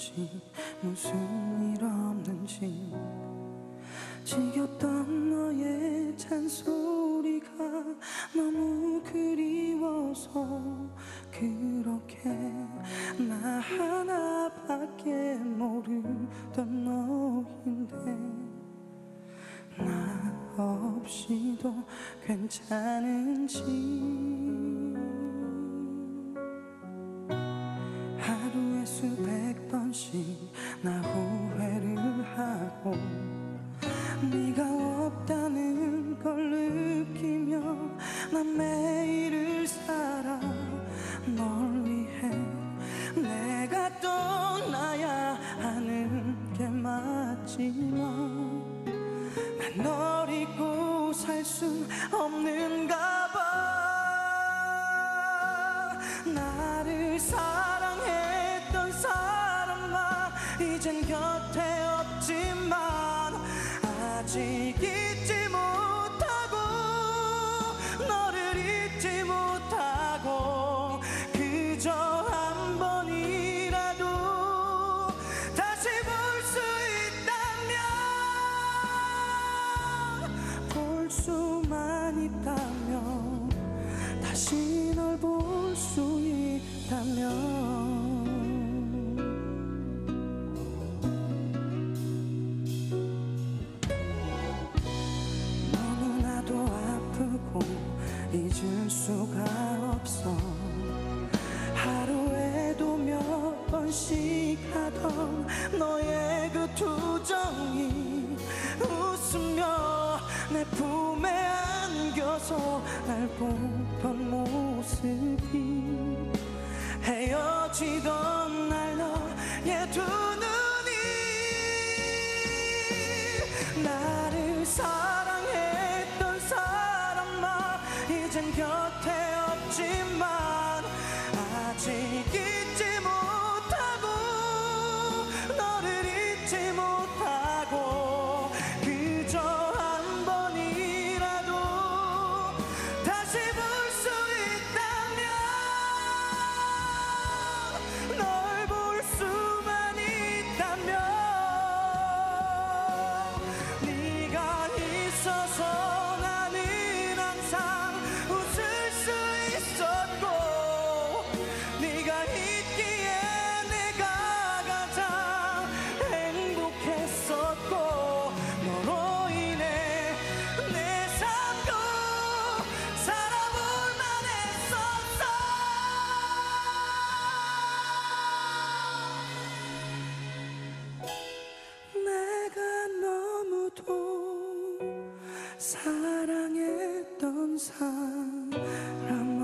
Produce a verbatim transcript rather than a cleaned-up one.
없이 무슨 일 없는지 지겹던 너의 잔소리가 너무 그리워서 그렇게 나 하나밖에 모르던 너인데 나 없이도 괜찮은지 하루에 수백 번씩 나 후회를 하고 네가 없다는 걸 느끼며 난 매일을 살아 널 위해 내가 떠나야 하는 게 맞지만 난 널 잊고 살 순 없는가 봐. 나를 사랑했던 사람아 이젠 곁에 없지만 아직 잊지 못하고 너를 잊지 못하고 그저 한 번이라도 다시 볼 수 있다면 볼 수만 있다면 다시 널 볼 수 있다면 잊을 수가 없어 하루에도 몇 번씩 하던 너의 그 투정이 웃으며 내 품에 안겨서 날 보던 모습이 헤어지던 날 너의 두 눈이 나를 사랑했던 사람아 이젠 곁에 없지만 아직 잊지 못하고 너를 잊지 못하고 그저 한 번이라도 다시 볼 수 있다면 널 볼 수만 있다면 네가 있어서 나는 항상 웃을 수 있었고 네가 있기에 내가 가장 행복했었고 너로 인해 내 삶도 살아볼 만했었어. 내가 너무도 사랑했던 사람